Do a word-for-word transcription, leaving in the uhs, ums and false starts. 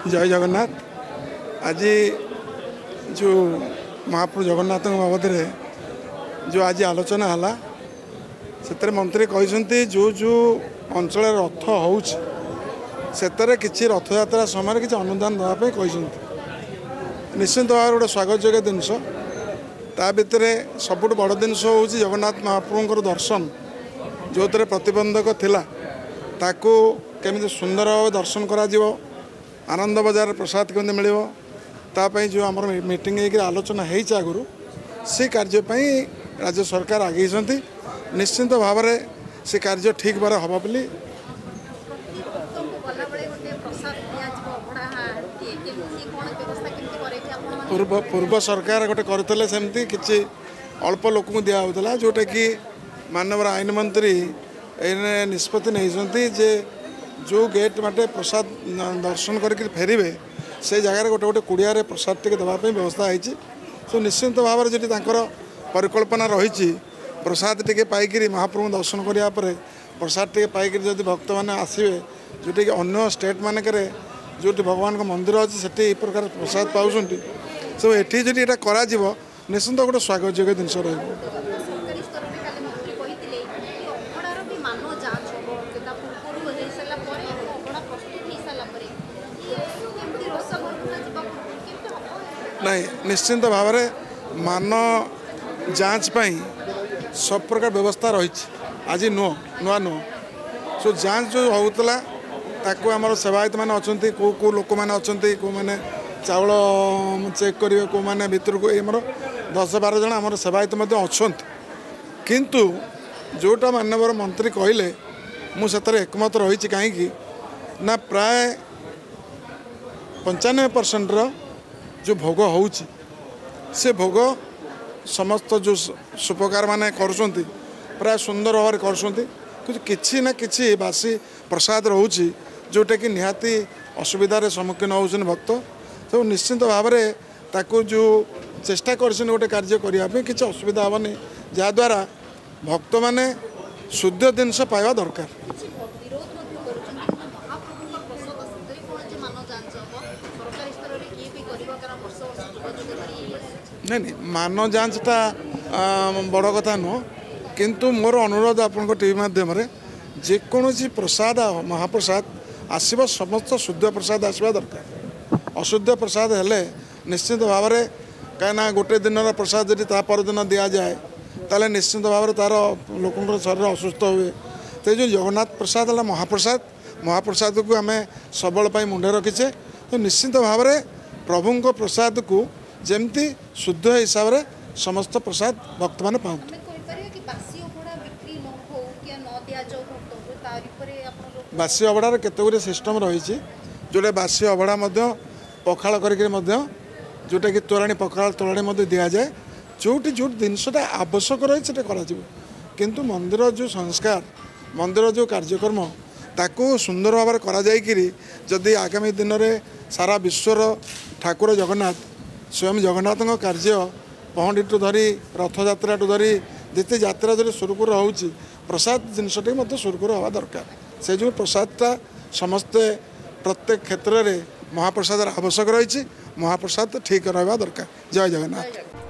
जय जगन्नाथ। आज जो महाप्रभु जगन्नाथ बाबद जो आज आलोचना है से मंत्री कहते जो जो अंचल रथ हो कि रथ यात्रा समय किसी अनुदान देवाई कहते निश्चित भाव गोटे स्वागत योग्य जिनस ता भितर सबुठ बड़ जिनस हूँ जगन्नाथ महाप्रभुंर दर्शन जो थे प्रतिबंधक थिला ताकू केमी सुंदर भाव दर्शन करा आनंद बजार प्रसाद केमी मिल तापाई जो आम मीटिंग आलोचना होती आगु से कार्यपाई राज्य सरकार आगे निश्चिंत भाव से कार्य ठीक बार हम बोली पूर्व पूर्व सरकार गोटे करते सेमती किसी अल्प लोक दिहला जोटा कि माननीय आईन मंत्री निष्पत्ति नहीं जे जो गेट बाटे प्रसाद दर्शन करके फेरवे से जगार गोटे गोटे कुड़िया प्रसाद टे देवाई व्यवस्था होती सो निश्चिंत भाव में जी परिकल्पना रही प्रसाद टे पाई महाप्रभु दर्शन करापर प्रसाद टे पाई जब भक्त मैंने आसवे जोटा कि अन्य स्टेट मानक जो भगवान का मंदिर अच्छी से प्रकार प्रसाद पाँच सो ये जी यहाँ करा निश्चिंत गोटे स्वागत योग्य जिनस रही नहीं निश्चिंत भाव में मान जांच पाई सब प्रकार व्यवस्था रही आज नुह नुआ नुह सो जांच जो होता ताकू आम सेवायत मैंने अच्छा कौ कौ लोक मैंने अच्छा कौ मैंने चाउल चेक करेंगे कौ मैंने भितर को आमर दस बार जन आम सेवायत अच्छा किंतु जोटा माननीय मंत्री कहले मुझे एकमत रही कहीं ना प्राय पंचानबे परसेंट जो भोग हो से भोग समस्त जो सुपकार माने कर प्राय सुंदर भाव कर कि ना कि बासी प्रसाद रोचे जोटा कि निहाती असुविधार सम्मुखीन होती भक्त तो निश्चिंत भाव में ताकू जो चेष्टा कर गोटे कार्य करने कि असुविधा हेनी जहाद्वारा भक्त मैंने शुद्ध जिनस पाइबा दरकार नहीं नहीं मान जांचटा बड़ कथा नुह किंतु मोर अनुरोध आपण टीवी माध्यम जेकोसी प्रसाद महाप्रसाद आसव समस्त शुद्ध प्रसाद आसवा दरकार अशुद्ध प्रसाद हेले निश्चित भाव में कहीं गोटे दिन प्रसाद जब परदिन दि जाए ताले निश्चित भाव में तार लोक शरीर असुस्थ हुए तो जो जगन्नाथ प्रसाद है महाप्रसाद महाप्रसाद को आम सबल मुंडे रखीचे तो निश्चित भाव में प्रभु प्रसाद को जमती शुद्ध हिसाब से समस्त प्रसाद भक्त मैंने पाते बासी अबड़ा केतगुरी सिस्टम रही जोटा बासी अबड़ा पखाड़ करके जोटा कि तोराणी पखाड़ तोराणी दि जाए जोटी जो जिनसा आवश्यक रही किंतु मंदिर जो संस्कार मंदिर जो कार्यक्रम ताकू सुंदर भाव में करा जदि आगामी दिन में सारा विश्वर ठाकुर जगन्नाथ स्वयं जगन्नाथ कार्य पहंडी टू धरी रथ यात्रा टू धरी जिते यात्रा जो सुरखुर हो प्रसाद जिनसटी सुरखुर हवा दरकार से जो प्रसादटा समस्ते प्रत्येक क्षेत्र में महाप्रसाद आवश्यक रही महाप्रसाद ठीक रहा दरकार। जय जगन्नाथ।